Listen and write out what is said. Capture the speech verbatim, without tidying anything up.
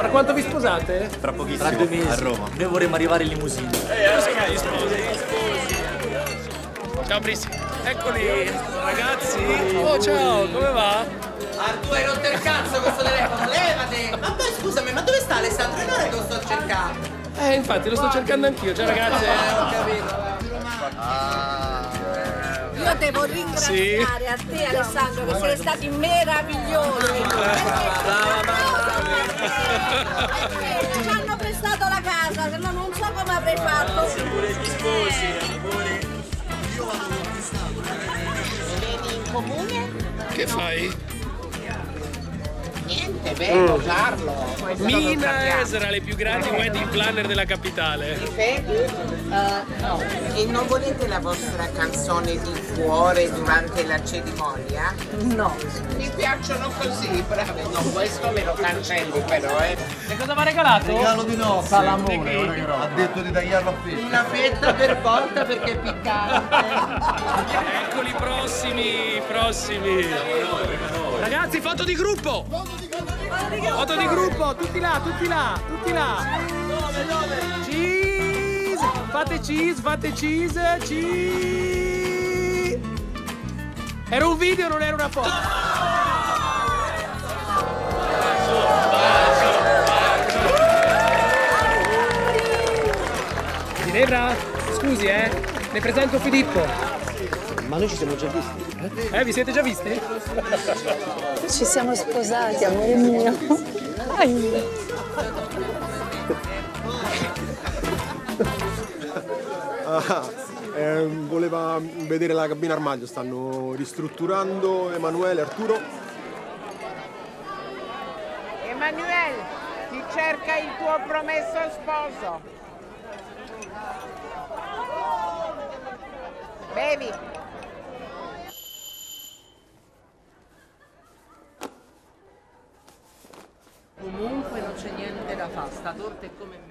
Fra quanto vi sposate? Tra pochissimo, tra due mesi, a Roma. Noi vorremmo arrivare in limousine. Eh, gli sposi. Ciao Prissi. Eccoli, ragazzi. Oh, ciao, come va? Ah, tu hai rotto il cazzo questo telefono, levate! Ma poi scusami, ma dove sta Alessandro? È l'ora che lo sto cercando. Eh, infatti, lo sto cercando anch'io. Ciao ragazze. Eh, ho capito. Io devo ringraziare Sì. a te Alessandro che siete stati meravigliosi. Ci hanno prestato la casa, se no non so come avrei fatto. Vieni in comune? Che fai? Niente, vedo, Carlo. Mina sarà le più grandi wedding planner della capitale. No. E non volete la vostra canzone di cuore durante la cerimonia? No. Mi piacciono così, bravi. No, questo me lo cancelli però, eh. E cosa mi ha regalato? Regalo di no, Sa l'amore, ha detto di tagliarlo a fetta. Una fetta per volta perché è piccante. Eccoli prossimi, prossimi. Ragazzi, foto di gruppo! Foto di gruppo, tutti là, tutti là, tutti là. Dove, dove? Cheese! Fate cheese, fate cheese, cheese! Era un video, non era una foto. Ginevra, scusi eh, le presento Filippo. Ma noi ci siamo già visti. Eh, vi siete già visti? Ci siamo sposati, amore mio. Ai. Ah, eh, voleva vedere la cabina armadio, stanno ristrutturando Emanuele, Arturo. Emanuele, ti cerca il tuo promesso sposo. Bevi. Comunque non c'è niente da fare, sta torta è come me.